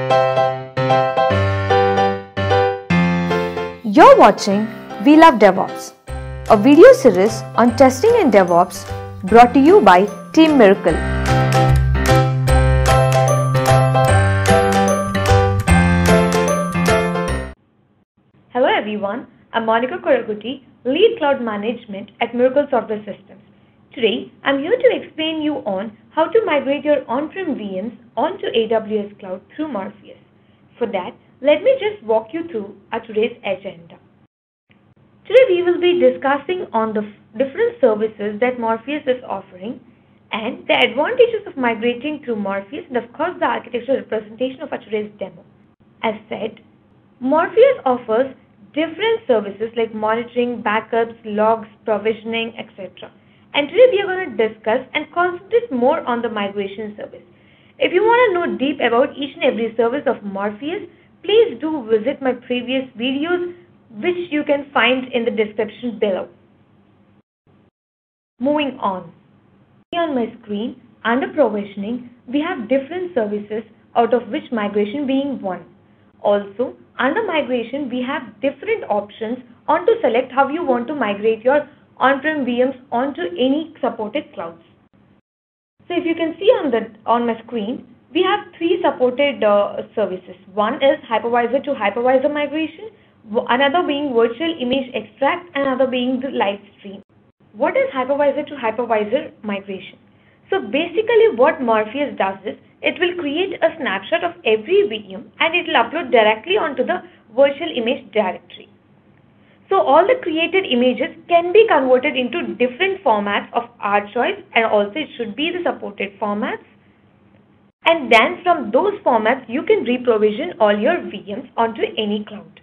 You're watching We Love DevOps, a video series on testing in DevOps brought to you by Team Miracle. Hello everyone, I'm Monica Koragutti, Lead Cloud Management at Miracle Software Systems. Today, I'm here to explain you on how to migrate your on-prem VMs onto AWS Cloud through Morpheus. For that, let me just walk you through our today's agenda. Today we will be discussing on the different services that Morpheus is offering and the advantages of migrating through Morpheus and of course the architectural representation of our today's demo. As said, Morpheus offers different services like monitoring, backups, logs, provisioning, etc. And today we are going to discuss and concentrate more on the migration service. If you want to know deep about each and every service of Morpheus, please do visit my previous videos which you can find in the description below. Moving on. On my screen, under provisioning, we have different services out of which migration being one. Also, under migration, we have different options on to select how you want to migrate your on-prem VMs onto any supported clouds. So if you can see on my screen, we have three supported services. One is hypervisor to hypervisor migration, another being virtual image extract, and another being the live stream. What is hypervisor to hypervisor migration? So basically what Morpheus does is, it will create a snapshot of every VM and it will upload directly onto the virtual image directory. So all the created images can be converted into different formats of our choice, and also it should be the supported formats. And then from those formats, you can reprovision all your VMs onto any cloud.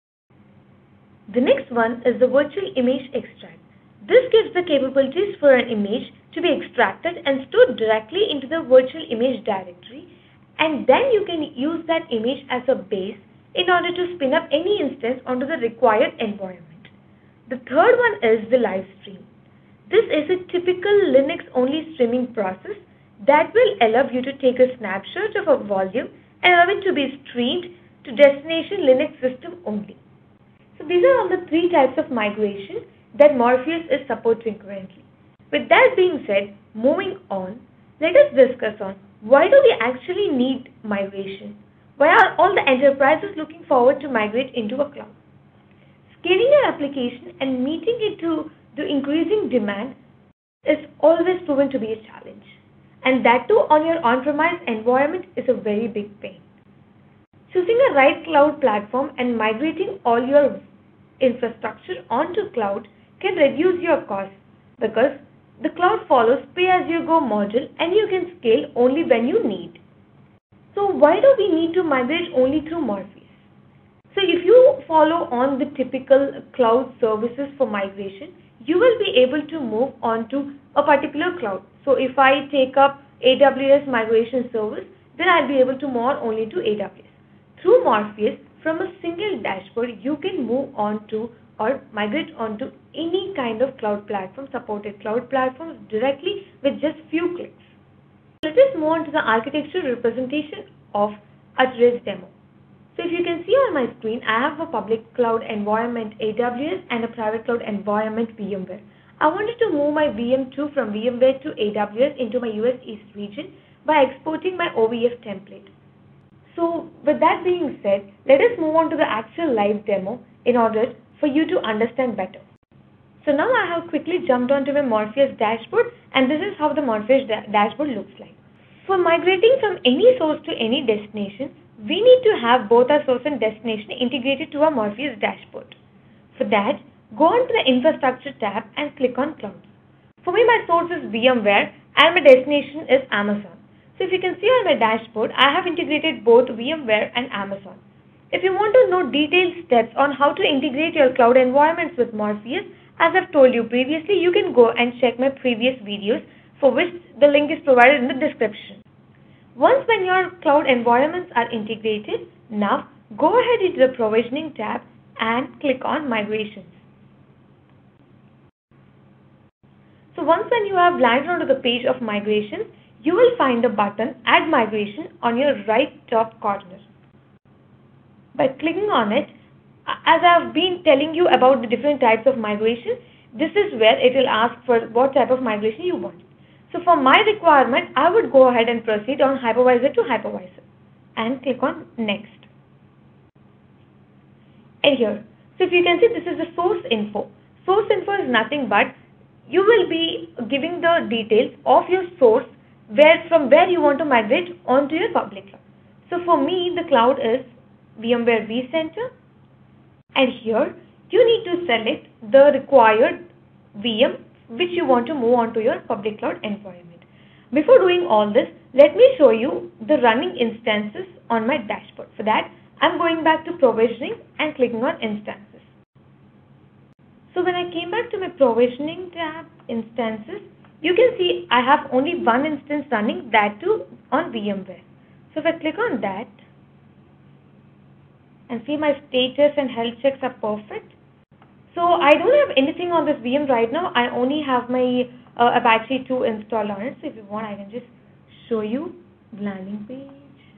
The next one is the virtual image extract. This gives the capabilities for an image to be extracted and stored directly into the virtual image directory, and then you can use that image as a base in order to spin up any instance onto the required environment. The third one is the live stream. This is a typical Linux-only streaming process that will allow you to take a snapshot of a volume and allow it to be streamed to destination Linux system only. So these are all the three types of migration that Morpheus is supporting currently. With that being said, moving on, let us discuss on why do we actually need migration? Why are all the enterprises looking forward to migrate into a cloud? Scaling your application and meeting it to the increasing demand is always proven to be a challenge. And that too on your on-premise environment is a very big pain. Choosing a right cloud platform and migrating all your infrastructure onto cloud can reduce your costs because the cloud follows pay-as-you-go model and you can scale only when you need. So why do we need to migrate only through Morpheus? So if you follow on the typical cloud services for migration, you will be able to move on to a particular cloud. So if I take up AWS migration service, then I'll be able to move on only to AWS. Through Morpheus, from a single dashboard, you can move on to or migrate onto any kind of cloud platform, supported cloud platforms directly with just few clicks. Let us move on to the architectural representation of today's demo. So if you can see on my screen, I have a public cloud environment AWS and a private cloud environment VMware. I wanted to move my VM2 from VMware to AWS into my US East region by exporting my OVF template. So with that being said, let us move on to the actual live demo in order for you to understand better. So now I have quickly jumped onto my Morpheus dashboard, and this is how the Morpheus dashboard looks like. For migrating from any source to any destination, we need to have both our source and destination integrated to our Morpheus dashboard. For that, go on to the Infrastructure tab and click on Clouds. For me, my source is VMware and my destination is Amazon. So if you can see on my dashboard, I have integrated both VMware and Amazon. If you want to know detailed steps on how to integrate your cloud environments with Morpheus, as I've told you previously, you can go and check my previous videos for which the link is provided in the description. Once when your cloud environments are integrated, now go ahead into the Provisioning tab and click on Migrations. So once when you have landed onto the page of migration, you will find the button Add Migration on your right top corner. By clicking on it, as I've been telling you about the different types of migration, this is where it will ask for what type of migration you want. So for my requirement, I would go ahead and proceed on hypervisor to hypervisor and click on next. And here, so if you can see, this is the source info. Source info is nothing but you will be giving the details of your source from where you want to migrate onto your public cloud. So for me, the cloud is VMware vCenter, and here you need to select the required VM which you want to move on to your public cloud environment. Before doing all this, let me show you the running instances on my dashboard. For that, I'm going back to provisioning and clicking on instances. So when I came back to my provisioning tab, instances, you can see I have only one instance running, that too on VMware. So if I click on that and see my status and health checks are perfect. So I don't have anything on this VM right now. I only have my Apache 2 installed on it. So if you want, I can just show you the landing page.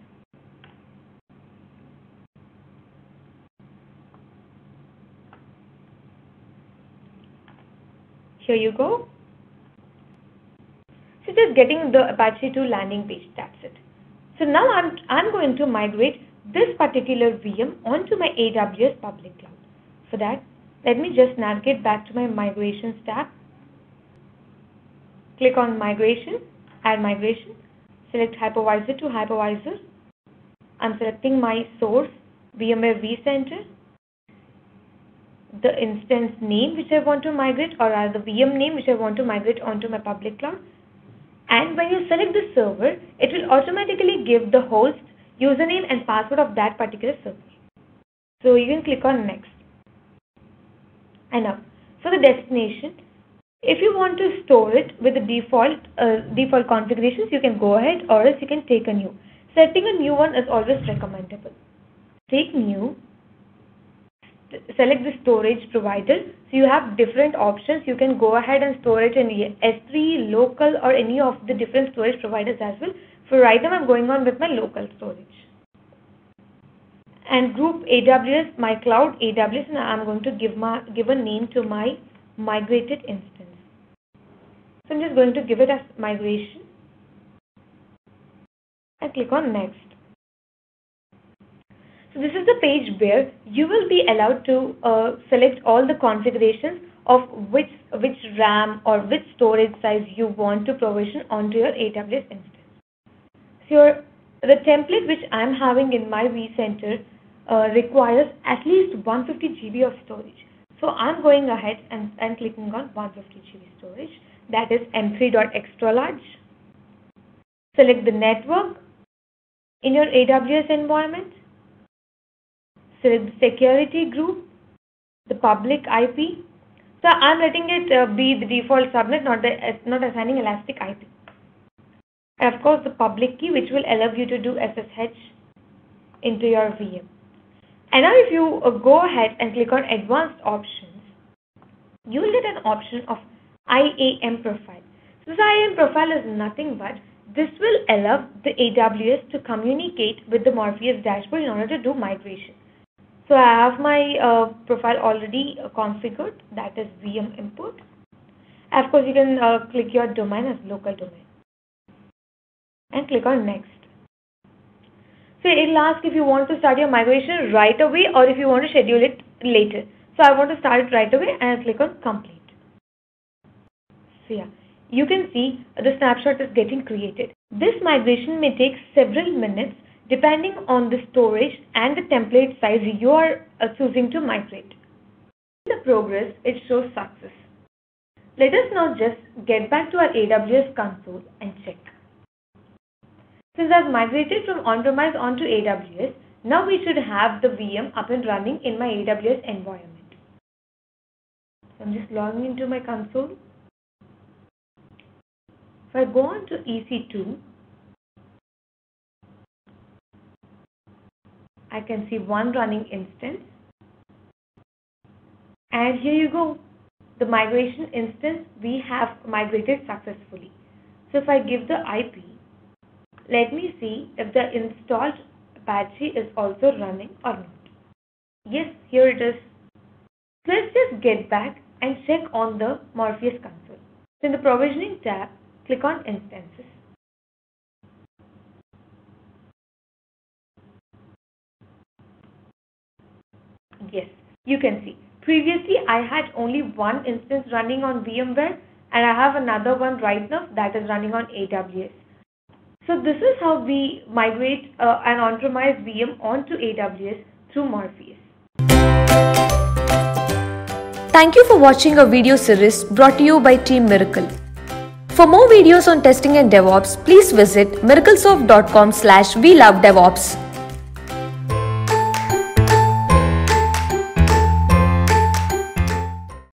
Here you go. So just getting the Apache 2 landing page, that's it. So now I'm going to migrate this particular VM onto my AWS public cloud. For that, let me just navigate back to my migrations tab. Click on migration, add migration, select hypervisor to hypervisor. I'm selecting my source, VMware vCenter, the instance name which I want to migrate, or rather the VM name which I want to migrate onto my public cloud. And when you select the server, it will automatically give the host username and password of that particular server. So you can click on next. And now, for the destination, if you want to store it with the default configurations, you can go ahead, or else you can take a new. Setting a new one is always recommendable. Take new, select the storage provider. So you have different options. You can go ahead and store it in S3, local, or any of the different storage providers as well. For right now, I'm going on with my local storage. And group AWS, my cloud AWS, and I'm going to give a name to my migrated instance. So I'm just going to give it as migration and click on next. So this is the page where you will be allowed to select all the configurations of which RAM or which storage size you want to provision onto your AWS instance. So the template which I'm having in my vCenter requires at least 150 GB of storage. So I'm going ahead and clicking on 150 GB storage. That is M3.extra large. Select the network in your AWS environment. Select the security group, the public IP. So I'm letting it be the default subnet, not assigning elastic IP. And of course the public key, which will allow you to do SSH into your VM. And now if you go ahead and click on advanced options, you will get an option of IAM profile. So this IAM profile is nothing but this will allow the AWS to communicate with the Morpheus dashboard in order to do migration. So I have my profile already configured, that is VM import. Of course, you can click your domain as local domain and click on next. So it will ask if you want to start your migration right away or if you want to schedule it later. So I want to start it right away and I'll click on complete. So yeah, you can see the snapshot is getting created. This migration may take several minutes depending on the storage and the template size you are choosing to migrate. In the progress, it shows success. Let us now just get back to our AWS console and check. Since I've migrated from on-premise onto AWS, now we should have the VM up and running in my AWS environment. So I'm just logging into my console. If I go on to EC2, I can see one running instance. And here you go. The migration instance we have migrated successfully. So if I give the IP, let me see if the installed Apache is also running or not. Yes, here it is. So let's just get back and check on the Morpheus console. So in the provisioning tab, click on instances. Yes, you can see. Previously, I had only one instance running on VMware and I have another one right now that is running on AWS. So this is how we migrate an on-premise VM onto AWS through Morpheus. Thank you for watching a video series brought to you by Team Miracle. For more videos on testing and DevOps, please visit miraclesoft.com/we love DevOps.